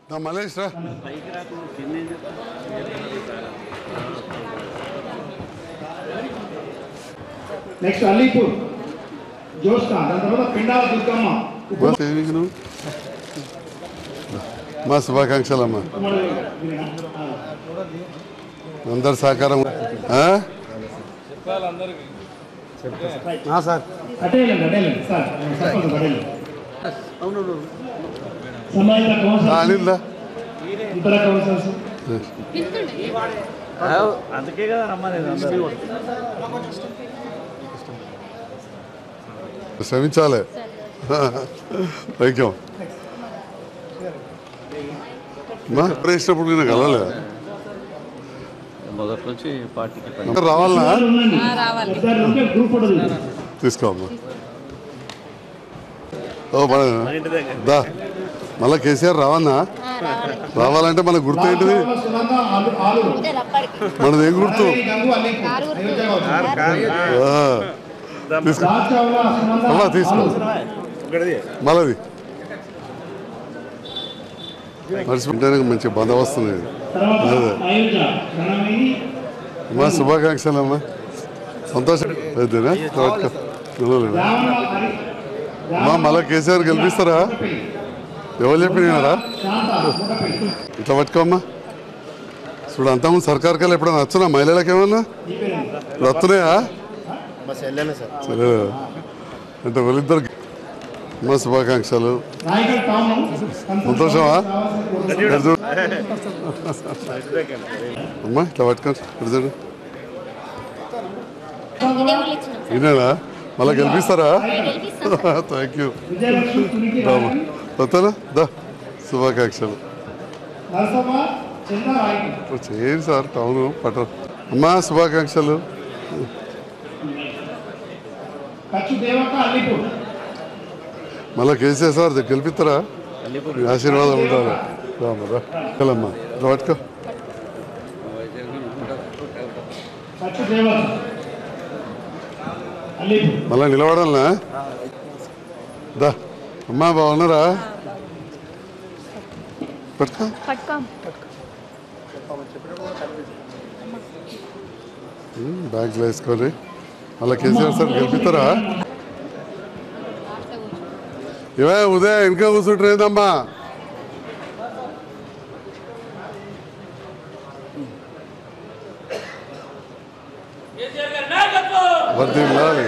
మలేష్ రా నెక్స్ట్ అలీపూర్ జోష్నా, దాని తర్వాత పిండాల దుర్గమ్మ. మా శుభాకాంక్షలు అమ్మా, అందరు సహకారం. సార్ అనిల్దా అందుకే కదా రమ్మనేది. శ్రమించాలి. థ్యాంక్ యూ మా వేసినప్పుడు నేను కలవలే. మొదటి నుంచి పార్టీకి రావాలనా? తీసుకోమ్మా. దా మళ్ళా కేసీఆర్ రావన్నా? రావాలంటే మనకు గుర్తు ఏంటిది? మనది ఏం గుర్తు? తీసుకో మళ్ళీ మర్చిపోయింటే మంచి బందోబస్తు ఉంది. అమ్మా శుభాకాంక్షలు అమ్మా, సంతోషం అయితేనా? అమ్మా మళ్ళా కేసీఆర్ గెలిపిస్తారా? ఎవరు చెప్పినారా? ఇట్లా పట్టుకోమ్మా. చూడు అంతకుముందు సర్కార్ కల్లా ఎప్పుడైనా నచ్చునా మహిళలకు? ఏమన్నా వస్తున్నాయా? సరే అంటే వాళ్ళిద్దరు అమ్మా శుభాకాంక్షలు. సంతోషమా? అమ్మా ఇట్లా పట్టుకోండి. చూడు వినేనా? మళ్ళీ గెలిపిస్తారా? Thank you. వస్తానా? దా శుభాకాంక్షలు. చేయండి సార్ టౌన్ పట్ట. అమ్మా శుభాకాంక్షలు. మళ్ళీ కేసీఆర్ సార్ గెలిపిస్తారా? ఆశీర్వాదం ఉంటారా? రామ్మా ఇట్లా పట్టుకో. మళ్ళా నిలబడాలనా? దా అమ్మా బాగున్నారా? పట్టుకో. బ్యాగ్లో వేసుకోండి. మళ్ళీ కేసీఆర్ సార్ గెలిపిస్తారా? ఇవే ఉదయం ఇంకా కూర్చుంటారేందమ్మా? వర్దిల్లాలి.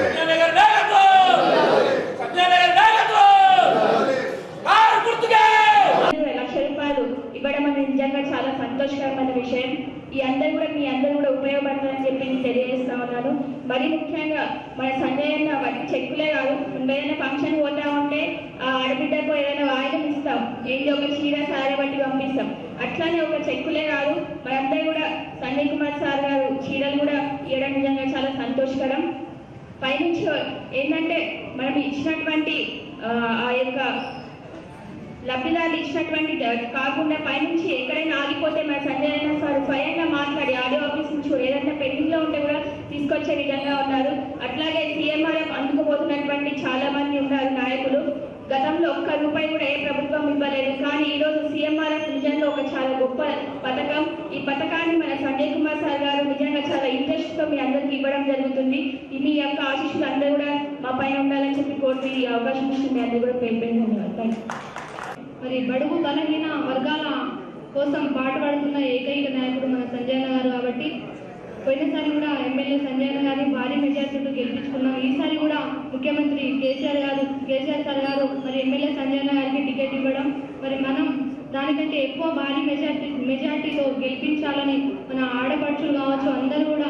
నిజంగా చాలా సంతోషకరమైన విషయం. మీ అందరూ కూడా ఉపయోగపడతారని చెప్పి తెలియజేస్తా ఉన్నాను. మరి ముఖ్యంగా మన సంజయ్ అన్న చెక్కులే కాదు, ఏదైనా ఫంక్షన్ పోతా ఉంటే ఆ ఆడబిడ్డకు ఏదైనా వాయిదం ఇస్తాం, ఏంటి ఒక చీర సార బట్టి పంపిస్తాం. అట్లానే ఒక చెక్కులే కాదు, మనందరూ కూడా సంజయ్ కుమార్ సార్ గారు చీరలు కూడా ఇవ్వడం నిజంగా చాలా సంతోషకరం. పైనుంచి ఏంటంటే మనం ఇచ్చినటువంటి ఆ యొక్క లబ్ధిదారులు ఇచ్చినటువంటి కాకుండా పైనుంచి ఎక్కడైనా ఆగిపోతే మన సంజయ్ అన్న సార్ స్వయంగా మాట్లాడి ఆడియో ఆఫీస్ నుంచి ఏదైనా పెండింగ్ లో ఉంటే కూడా తీసుకొచ్చే విధంగా ఉన్నారు. అట్లాగే సీఎంఆర్ఎఫ్ అందుకుపోతున్నటువంటి చాలా మంది ఉన్నారు నాయకులు. గతంలో ఒక్క రూపాయి కూడా ఏ ప్రభుత్వం ఇవ్వలేదు, కానీ ఈ రోజు సీఎంఆర్ఎఫ్ నిజంగా ఒక చాలా గొప్ప పథకం. ఈ పథకాన్ని మన సంజయ్ కుమార్ సార్ గారు నిజంగా చాలా ఇంట్రెస్ట్ తో మీ అందరికి ఇవ్వడం జరుగుతుంది. మీ యొక్క ఆశీస్సులు అందరూ కూడా మా పైన ఉండాలని చెప్పి కోరి ఈ అవకాశం ఇచ్చి మీ అందరూ కూడా పేరు. మరి బడుగు బలహీన వర్గాల కోసం పాటుపడుతున్న ఏకైక నాయకుడు మన సంజయ్ అన్న గారు. కాబట్టి పోయినసారి కూడా ఎమ్మెల్యే సంజయ్ అన్న గారిని భారీ మెజార్టీతో గెలిపించుకున్నాం. ఈసారి కూడా ముఖ్యమంత్రి కేసీఆర్ సార్ గారు మరి ఎమ్మెల్యే సంజయ్ అన్న గారికి టికెట్ ఇవ్వడం, మరి మనం దానికంటే ఎక్కువ భారీ మెజార్టీతో గెలిపించాలని మన ఆడపడుచులు కావచ్చు అందరూ కూడా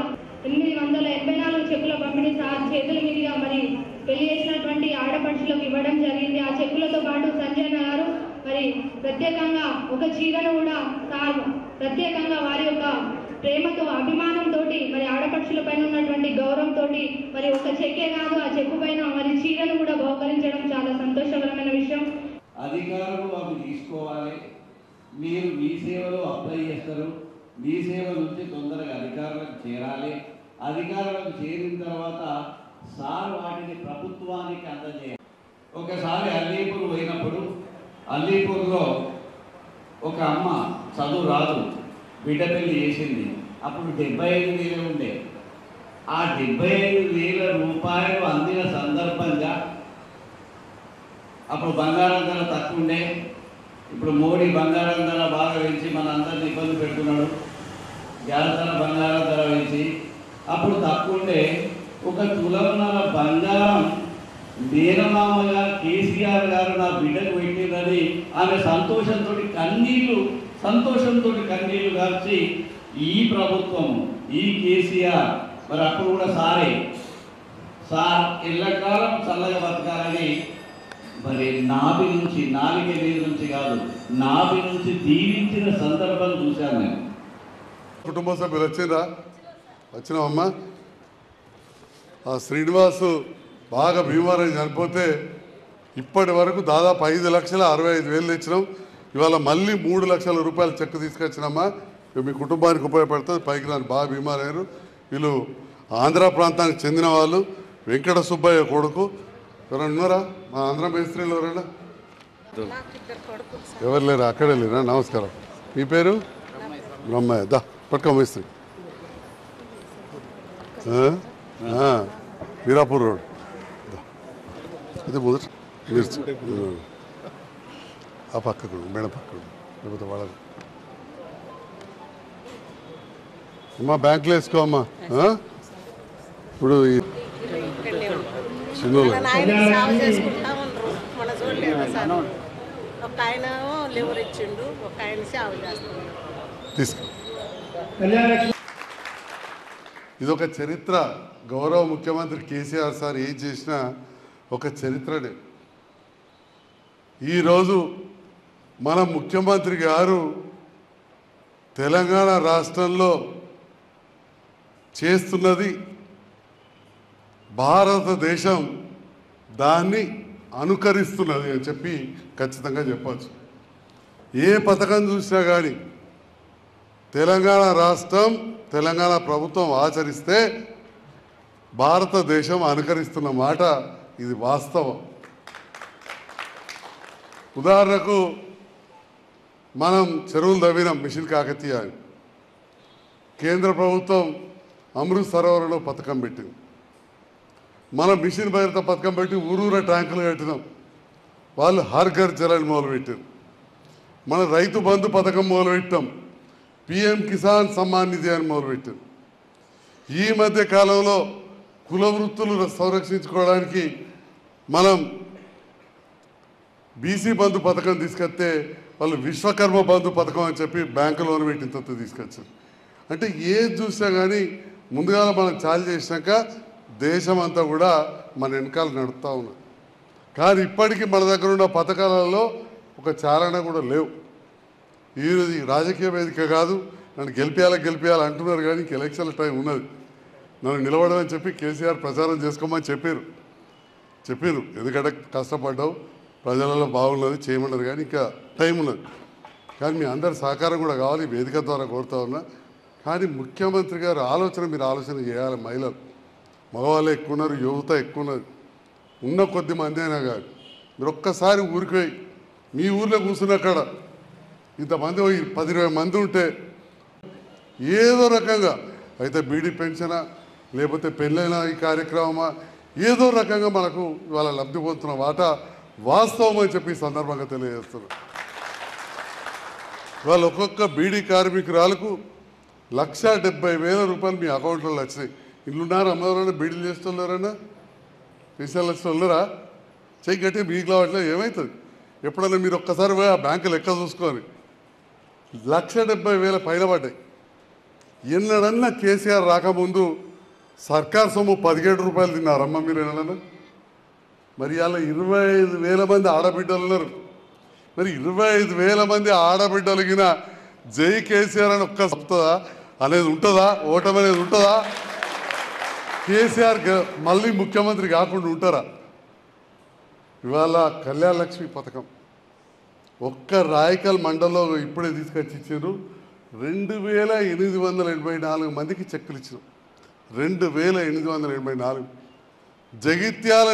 884 చెక్కుల పంపిణీ చేతుల మీదుగా మరి పెళ్లి చేసినటువంటి ఆడపడుచులకు ఇవ్వడం జరిగింది. ఆ చెక్కులతో పాటు సంజయ్ అన్న గారు మరి ప్రత్యేకంగా ఒక చీరను కూడా ప్రత్యేకంగా వారి యొక్క ప్రేమతో అభిమానంతో మరి ఆడపడుచుల పైన ఉన్నటువంటి గౌరవంతో మరి ఒక చెక్కే కాదు, ఆ చెక్కు పైన మరి చీరను కూడా బహుకరించడం చాలా సంతోషకరమైన విషయం. అధికారులు అవి తీసుకోవాలి. మీరు మీ సేవలో అప్లై చేస్తారు, మీ సేవ నుంచి తొందరగా అధికారులకు చేరాలి. అధికారులకు చేరిన తర్వాత సార్ వాటిని ప్రభుత్వానికి అందజేయాలి. ఒకసారి అల్లీపూర్ పోయినప్పుడు అల్లీపూర్లో ఒక అమ్మ చదువు రాదు, బిడ్డ పెళ్లి చేసింది. అప్పుడు 75,000 ఉండే. ఆ 75,000 రూపాయలు అందిన సందర్భంగా అప్పుడు బంగారం ధర తక్కువ ఉండే. ఇప్పుడు మోడీ బంగారం ధర బాగా పెంచి మన అందరిని ఇబ్బంది పెడుతున్నాడు. గ్యాస్ ధర, బంగారం ధర పెంచి అప్పుడు తక్కువ ఉండే. ఒక తులమున్నర బంగారం మేనమామగా కేసీఆర్ గారు నా బిడ్డకు పెట్టిందని ఆమె సంతోషంతో కన్నీళ్లు కార్చి ఈ ప్రభుత్వం, ఈ కేసీఆర్, మరి అప్పుడు కూడా సార్ ఎల్లకాలం చల్లగా బతకాలని మరి నాభి నుంచి, నాలుక నీరు నుంచి కాదు, నాభి నుంచి దీవించిన సందర్భం చూశాను నేను. కుటుంబ సభ్యులు వచ్చినావమ్మా. ఆ శ్రీనివాసు బాగా బీమారై చనిపోతే ఇప్పటి వరకు దాదాపు 5,65,000 తెచ్చినాం. ఇవాళ మళ్ళీ 3 లక్షల రూపాయల చెక్ తీసుకొచ్చినామా. మీ కుటుంబానికి ఉపయోగపడుతుంది. పైకి నన్ను బాగా బీమారయ్యారు. వీళ్ళు ఆంధ్ర ప్రాంతానికి చెందిన వాళ్ళు. వెంకట సుబ్బయ్య కొడుకు. ఎవరైనా ఉన్నారా? మా ఆంధ్ర మేస్త్రీలు ఎవరైనా? ఎవరు లేరా? అక్కడే లేరా? నమస్కారం. మీ పేరు? బ్రహ్మయ్య. దా పట్టుకో మేస్త్రి. మీరాపూర్ రోడ్. ఇది మొదట ఆ పక్కకు మేడం పక్కకు లేకపోతే వాళ్ళ అమ్మా బ్యాంకులో వేసుకో అమ్మా. ఇప్పుడు చిన్న తీసుకో. ఇదొక చరిత్ర. గౌరవ ముఖ్యమంత్రి కేసీఆర్ సార్ ఏం చేసినా ఒక చరిత్రనే. ఈరోజు మన ముఖ్యమంత్రి గారు తెలంగాణ రాష్ట్రంలో చేస్తున్నది భారతదేశం దాన్ని అనుకరిస్తున్నది అని చెప్పి ఖచ్చితంగా చెప్పచ్చు. ఏ పథకం చూసినా కానీ తెలంగాణ రాష్ట్రం, తెలంగాణ ప్రభుత్వం ఆచరిస్తే భారతదేశం అనుకరిస్తున్న మాట ఇది వాస్తవం. ఉదాహరణకు మనం చెరువులు తవ్వినాం మిషన్ కాకతీయ అని. కేంద్ర ప్రభుత్వం అమృత్ సరోవరంలో పథకం పెట్టింది. మనం మిషన్ భగీరథ పథకం పెట్టి ఊరూర ట్యాంకులు కట్టినాం. వాళ్ళు హర్ ఘర్ జలని మొదలుపెట్టారు. మన రైతు బంధు పథకం మొదలుపెట్టాం. పిఎం కిసాన్ సమ్మాన్ నిధి అని మొదలుపెట్టారు. ఈ మధ్య కాలంలో కుల వృత్తులు సంరక్షించుకోవడానికి మనం బీసీ బంధు పథకం తీసుకొస్తే వాళ్ళు విశ్వకర్మ బంధు పథకం అని చెప్పి బ్యాంకు లోన్ పెట్టి ఇంత తీసుకొచ్చారు. అంటే ఏది చూసినా కానీ ముందుగా మనం చాలు చేసినాక దేశం అంతా కూడా మన వెనకాల నడుస్తూ ఉన్నది. కానీ ఇప్పటికీ మన దగ్గర ఉన్న పథకాలలో ఒక చాలన కూడా లేవు. ఈరోజు రాజకీయ వేదిక కాదు, నన్ను గెలిపేయాలి అంటున్నారు. కానీ ఇంక ఎలక్షన్ల టైం ఉన్నది. నన్ను నిలబడమని చెప్పి కేసీఆర్ ప్రచారం చేసుకోమని చెప్పారు. ఎందుకంటే కష్టపడ్డావు, ప్రజలలో బాగున్నది చేయమన్నారు. కానీ ఇంకా టైం ఉన్నది. కానీ మీ అందరి సహకారం కూడా కావాలి. వేదిక ద్వారా కోరుతా ఉన్నా. కానీ ముఖ్యమంత్రి గారు మీరు ఆలోచన చేయాలి. మహిళలు, మగవాళ్ళు ఎక్కువ ఉన్నారు, యువత ఎక్కువ ఉన్నది. ఉన్న కొద్ది మంది అయినా కానీ మీరు ఒక్కసారి ఊరికి పోయి మీ ఊర్లో కూర్చున్నక్కడ ఇంతమంది 10-20 మంది ఉంటే ఏదో రకంగా అయితే బీడీ పెన్షనా లేకపోతే పెళ్ళైన ఈ కార్యక్రమమా ఏదో రకంగా మనకు ఇవాళ లబ్ధి పొందుతున్న వాటా వాస్తవం అని చెప్పి సందర్భంగా తెలియజేస్తున్నారు. ఇవాళ ఒక్కొక్క బీడీ కార్మికురాలకు 1,70,000 రూపాయలు మీ అకౌంట్లలో వచ్చినాయి. ఇల్లున్నారు అమ్మవారైనా బీడీలు చేస్తున్నారన్నా పెన్షన్లు వచ్చినారా చెయ్యి కట్టి మీకు రావట్లే ఏమవుతుంది? ఎప్పుడన్నా మీరు ఒక్కసారి పోయి ఆ బ్యాంకు లెక్క చూసుకొని 1,70,000 పైన పడ్డాయి. ఎన్నడన్నా కేసీఆర్ రాకముందు సర్కార్ సొమ్ము 17 రూపాయలు తిన్నారమ్మ మీరు ఎన్నడన్నా? మరి అలా 25,000 మంది ఆడబిడ్డలు ఉన్నారు. మరి 25,000 మంది ఆడబిడ్డలకిన జై కేసీఆర్ అని ఒక్క చెప్తుందా అనేది ఉంటుందా? ఓటమి అనేది ఉంటుందా? కేసీఆర్ మళ్ళీ ముఖ్యమంత్రి కాకుండా ఉంటారా? ఇవాళ కళ్యాణ లక్ష్మి పథకం ఒక్క రాయకల్ మండలంలో ఇప్పుడే తీసుకొచ్చి ఇచ్చారు. 2,884 మందికి చెక్కులు ఇచ్చారు. 2,884. జగిత్యాల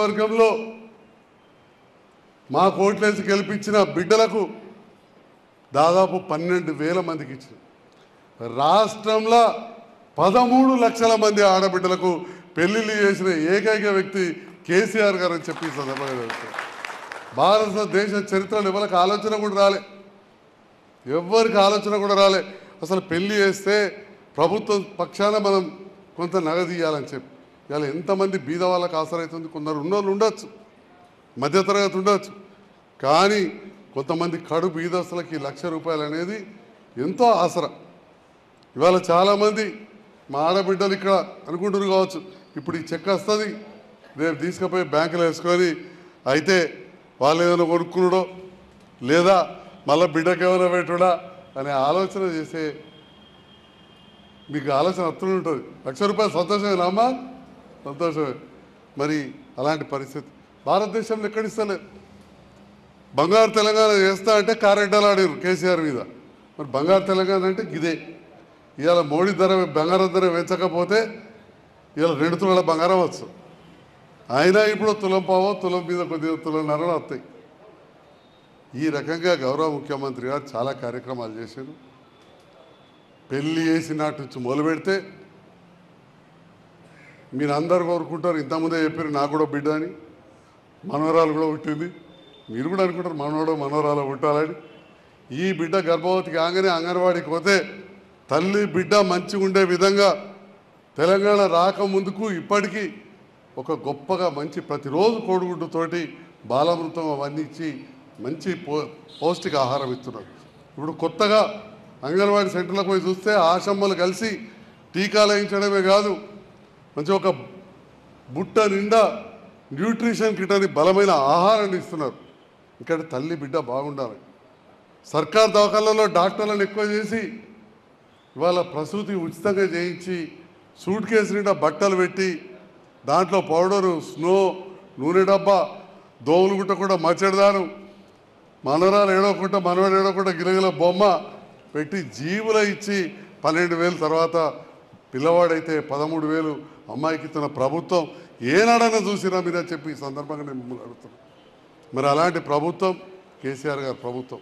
నియోజకవర్గంలో మా కోట్లేసి గెలిపించిన బిడ్డలకు దాదాపు 12,000 మందికి ఇచ్చారు. రాష్ట్రంలో 13 లక్షల మంది ఆడబిడ్డలకు పెళ్లిళ్ళు చేసిన ఏకైక వ్యక్తి కేసీఆర్ గారు అని చెప్పి సందర్భంగా భారతదేశ చరిత్రలో ఎవరికి ఆలోచన కూడా రాలే, ఎవరికి ఆలోచన కూడా రాలే. అసలు పెళ్లి చేస్తే ప్రభుత్వం పక్షాన మనం కొంత నగదు ఇవ్వాలని చెప్పి. ఇవాళ ఎంతమంది బీద వాళ్ళకి ఆసరైతుంది. కొందరు ఉన్నోళ్ళు ఉండొచ్చు, మధ్యతరగతి ఉండొచ్చు, కానీ కొంతమంది కడు బీదస్తులకి ₹1,00,000 అనేది ఎంతో ఆసరా. ఇవాళ చాలామంది మా ఆడబిడ్డలు ఇక్కడ అనుకుంటున్నారు కావచ్చు, ఇప్పుడు ఈ చెక్ వస్తుంది రేపు తీసుకుపోయి బ్యాంకులో వేసుకొని అయితే వాళ్ళు ఏదైనా కొనుక్కున్నాడో లేదా మళ్ళీ బిడ్డకి ఏమైనా పెట్టుడా అనే ఆలోచన చేసే మీకు ఆలోచన వస్తూనే ఉంటుంది. ₹1,00,000 సంతోషమేనా అమ్మా? సంతోషమే. మరి అలాంటి పరిస్థితి భారతదేశంలో ఎక్కడిస్తలేదు. బంగారు తెలంగాణ చేస్తా అంటే కారెడ్డలు ఆడారు కేసీఆర్ మీద. మరి బంగారు తెలంగాణ అంటే ఇదే. ఇవాళ మోడీ బంగారం ధర పెంచకపోతే ఇవాళ 2 తులాల బంగారం వచ్చు. అయినా ఇప్పుడు తులం పావో తులం మీద కొద్దిగా తులంన్నర వస్తాయి. ఈ రకంగా గౌరవ ముఖ్యమంత్రి గారు చాలా కార్యక్రమాలు చేశారు. పెళ్ళి చేసినట్టు నుంచి మొదలు పెడితే మీరు అందరు కోరుకుంటారు, ఇంతకుముందే చెప్పారు నాకు కూడా బిడ్డ అని, మనవరాలు కూడా పుట్టింది. మీరు కూడా అనుకుంటారు మనవరాలు పుట్టాలని. ఈ బిడ్డ గర్భవతి కాగానే అంగన్వాడీకి పోతే తల్లి బిడ్డ మంచిగా ఉండే విధంగా తెలంగాణ రాకముందుకు ఇప్పటికీ ఒక గొప్పగా మంచి ప్రతిరోజు కోడిగుడ్డుతోటి బాలామృతం అవన్నీ ఇచ్చి మంచి పౌష్టిక ఆహారం ఇస్తున్నారు. ఇప్పుడు కొత్తగా అంగన్వాడీ సెంటర్లకు పోయి చూస్తే ఆశమ్మలు కలిసి టీకాలు వేయించడమే కాదు, మంచి ఒక బుట్ట నిండా న్యూట్రిషన్ కిట్ అని బలమైన ఆహారాన్ని ఇస్తున్నారు. ఇక్కడ తల్లి బిడ్డ బాగుండాలి. సర్కార్ దవాఖానాలలో డాక్టర్లను ఎక్కువ చేసి ఇవాళ ప్రసూతి ఉచితంగా చేయించి సూట్ కేసు నిండా బట్టలు పెట్టి దాంట్లో పౌడరు, స్నో, నూనె డబ్బా, దోమలు గుట్టకుండా మచ్చడిదాను, మనవరాలు ఏడవకుండా మనవాడు ఏడవకుండా గిలగిల బొమ్మ పెట్టి జీవుల ఇచ్చి 12,000 తర్వాత పిల్లవాడైతే 13,000 అమ్మాయికి ఇస్తున్న ప్రభుత్వం ఏనాడైనా చూసినా మీరని చెప్పి ఈ సందర్భంగా నేను మిమ్మల్ని అడుగుతున్నాను. మరి అలాంటి ప్రభుత్వం కేసీఆర్ గారి ప్రభుత్వం.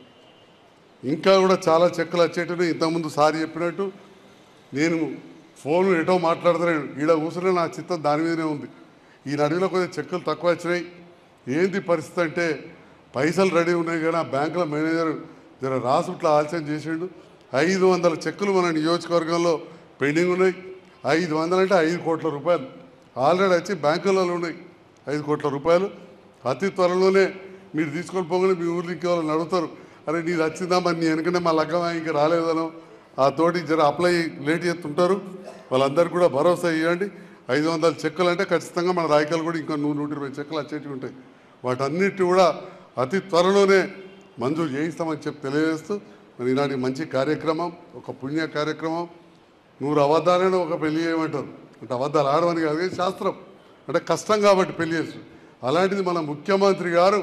ఇంకా కూడా చాలా చెక్కులు వచ్చేటివి. ఇంతకుముందు సారి చెప్పినట్టు నేను ఫోన్ ఎటో మాట్లాడుతున్నాను, ఈడ కూర్చునే నా చిత్తం దాని మీదనే ఉంది. ఈ నడిలో కొద్దిగా చెక్కులు తక్కువ వచ్చినాయి. ఏంది పరిస్థితి అంటే పైసలు రెడీ ఉన్నాయి కానీ ఆ బ్యాంకుల మేనేజర్ జర రాసుట్లా ఆలస్యం చేసిండు. 500 చెక్కులు మన నియోజకవర్గంలో పెండింగ్ ఉన్నాయి. 500 అంటే 5 కోట్ల రూపాయలు ఆల్రెడీ వచ్చి బ్యాంకులలో ఉన్నాయి. 5 కోట్ల రూపాయలు అతి త్వరలోనే మీరు తీసుకొని పోగానే మీ ఊర్లో ఇంకెవరైనా అడుగుతారు, అరే నీది వచ్చిందా మరి నీ వెనకనే మా లగ్గం ఇంకా రాలేదనో ఆ తోటి జర అప్లై లేట్ చేస్తుంటారు. వాళ్ళందరికీ కూడా భరోసా ఇవ్వండి. 500 చెక్కులు అంటే ఖచ్చితంగా మన రాయకలు కూడా ఇంకా 120 చెక్కులు వచ్చేటివి ఉంటాయి. వాటన్నిటి కూడా అతి త్వరలోనే మంజూరు చేయిస్తామని చెప్పి తెలియజేస్తూ మరి ఈనాటి మంచి కార్యక్రమం, ఒక పుణ్య కార్యక్రమం. 100 అబద్ధాలైనా ఒక పెళ్లి చేయమంటారు అంటే అబద్ధాలు ఆడమని కాదు, శాస్త్రం అంటే కష్టం కాబట్టి పెళ్లి చేస్తారు. అలాంటిది మన ముఖ్యమంత్రి గారు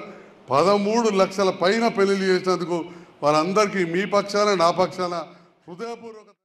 13 లక్షల పైన పెళ్లిళ్ళు చేసినందుకు వారందరికీ మీ పక్షాన నా పక్షాన హృదయపూర్వక